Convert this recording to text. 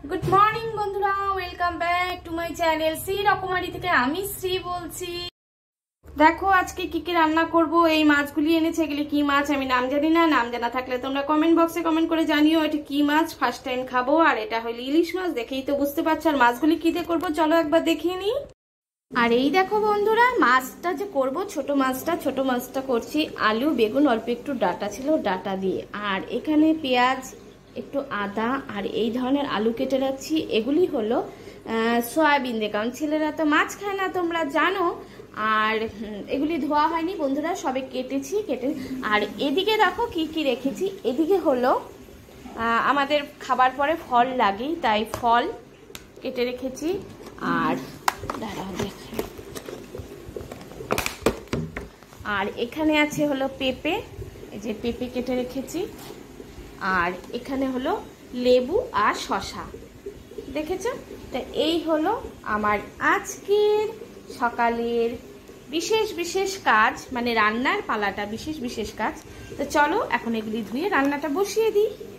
Good morning বন্ধুরা, welcome back to my channel Shri Rokomari থেকে। আমি শ্রী বলছি। দেখো আজকে কি কি রান্না করব। এই মাছগুলি এনেছে, এগুলি কি মাছ আমি নাম জানি না। নাম জানা থাকলে তোমরা কমেন্ট বক্সে কমেন্ট করে জানিও এটা কি মাছ। ফার্স্ট টাইম খাবো। আর এটা হলো ইলিশ মাছ, দেখেই তো বুঝতে পারছো। আর মাছগুলি কি দিয়ে করবো চলো একবার দেখিয়ে নিই। আর এই দেখো বন্ধুরা, মাছটা যে করব ছোট মাছটা করছি আলু বেগুন অল্প একটু ডাটা ছিল ডাটা দিয়ে। আর এখানে পেঁয়াজ একটু আদা আর এই ধরনের আলু কেটে রাখছি। এগুলি হলো সয়াবিন দিয়ে, কারণ ছেলেরা তো মাছ খায় না তোমরা জানো। আর এগুলি ধোয়া হয়নি বন্ধুরা, সবে কেটে। আর এদিকে দেখো কি কি রেখেছি। এদিকে হলো আমাদের খাবার পরে ফল লাগেই, তাই ফল কেটে রেখেছি। আর আর এখানে আছে হলো পেঁপে, এই যে পেঁপে কেটে রেখেছি। আর এখানে হলো লেবু আর শসা, দেখেছো? তা এই হলো আমার আজকের সকালের বিশেষ কাজ, মানে রান্নার পালাটা বিশেষ কাজ। তো চলো এখন এগুলি ধুয়ে রান্নাটা বসিয়ে দিই।